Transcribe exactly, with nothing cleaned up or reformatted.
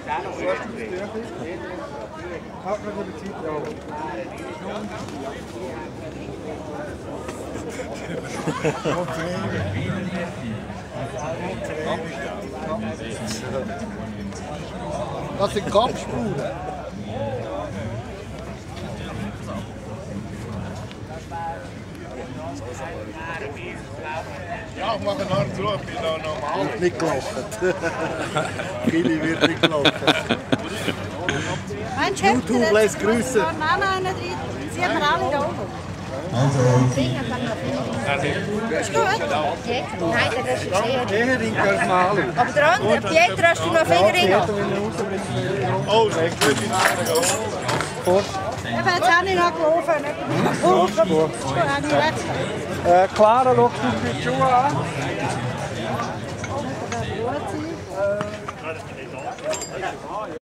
Hat man die Zeit drauf? Das sind Kampfspuren. Ja, ich mache nachher zu, ich bin da normal. Wird nicht gelaufen. Viele wird nicht gelaufen. YouTube lässt grüßen. Nein, nein, nicht rein. Sie haben wir alle da oben. Ist gut? Nein, das ist eher. Eher in Karmalen. Aber der andere, Pietro, hast du noch Fingerringe? Oh, das ist gut. Eben, jetzt habe ich noch gelaufen. Oh, das habe ich recht. Äh, Clara, schau dir die Schuhe an. Das wird gut sein.